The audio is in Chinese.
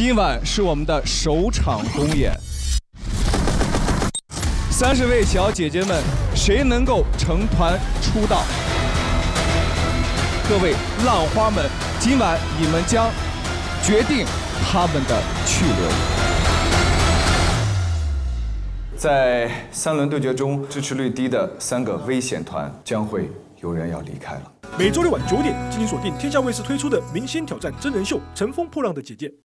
今晚是我们的首场公演，30位小姐姐们，谁能够成团出道？各位浪花们，今晚你们将决定他们的去留。在3轮对决中，支持率低的3个危险团将会有人要离开了。 每周六晚9点，敬请锁定天下卫视推出的《明星挑战真人秀》《乘风破浪的姐姐》。